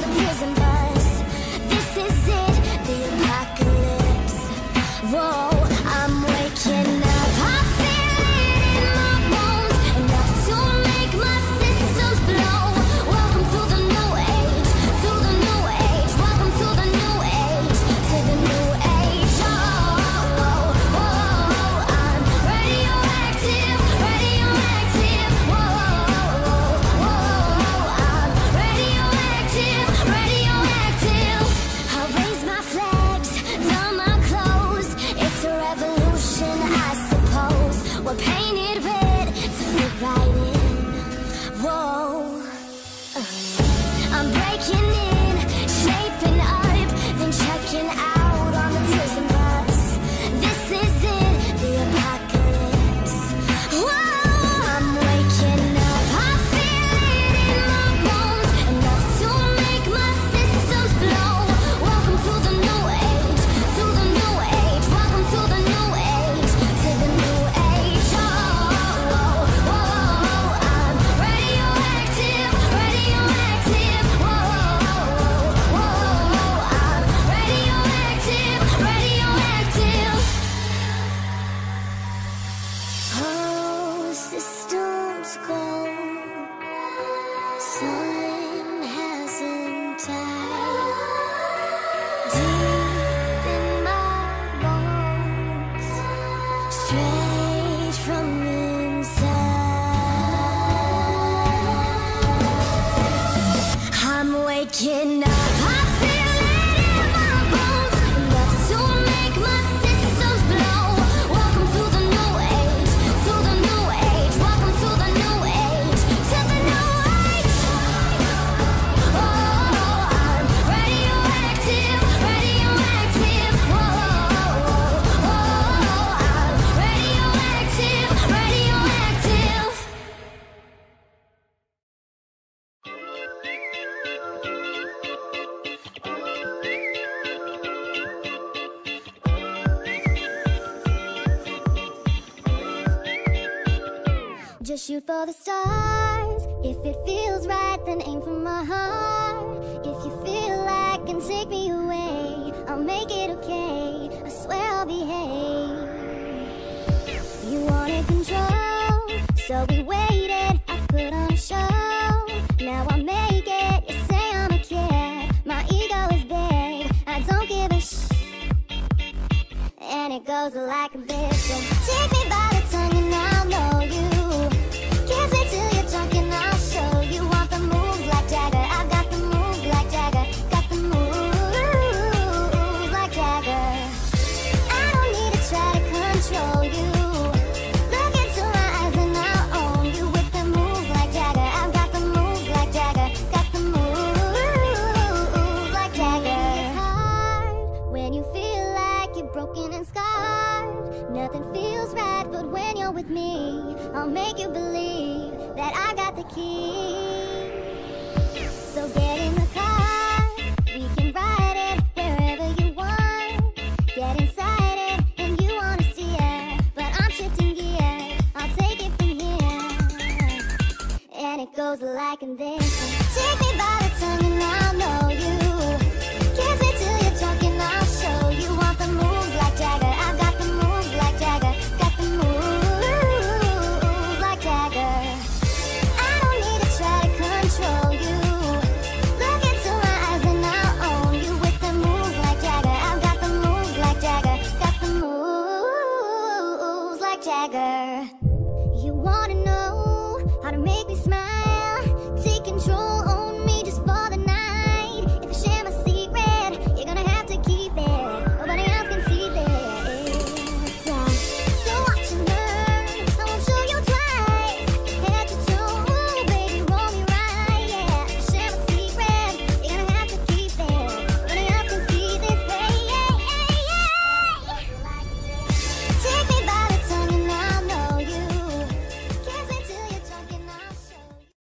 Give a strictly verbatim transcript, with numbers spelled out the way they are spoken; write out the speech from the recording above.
the prison bus. This is it, the apocalypse. Whoa, I'm waking up. I feel it in my bones, enough to make my systems blow. Welcome to the new age, to the new age. Welcome to the new age, to the new age. Oh, oh, oh, oh, I'm radioactive, radioactive. Whoa, whoa, whoa, I'm radioactive, radioactive. I'll raise my flags, don my clothes. It's a revolution, I suppose. We're painted red to fit right in. Whoa. I'm breaking in, shaping up, then checking out on the prison bus. This is it, the apocalypse. Whoa, I'm waking up. I feel it in my bones, enough to make my systems blow. Welcome to the new age, to the new age. Welcome to the new age, to the new age. Oh, whoa, whoa, I'm radioactive, radioactive. Whoa, whoa, I'm radioactive, radioactive. Oh, systems go. Sun hasn't died. Deep in my bones, straight from inside. I'm waking up. I feel it in my bones, enough to make my systems blow. Welcome to the new age, to the new age. Welcome to the new age, to the new age. Oh, I'm radioactive, radioactive. Whoa, I'm radioactive, radioactive. Just shoot for the stars. If it feels right, then aim for my heart. If you feel like and take me away, I'll make it okay. I swear I'll behave. You wanted control, so we waited. I put on a show. Now I make it. You say I'm a kid. My ego is big. I don't give a sh. And it goes like this. So take me by the tongue and I'll know you. Kiss me till you're drunk and I'll show you. Want the moves like Jagger. I've got the moves like Jagger. Got the moves like Jagger. I don't need to try to control you. Look into my eyes and I'll own you. With the moves like Jagger. I've got the moves like Jagger. Got the moves like Jagger. It's hard when you feel like you're broken and scarred. Nothing feels right, but when you're with me, I'll make you believe that I got the key.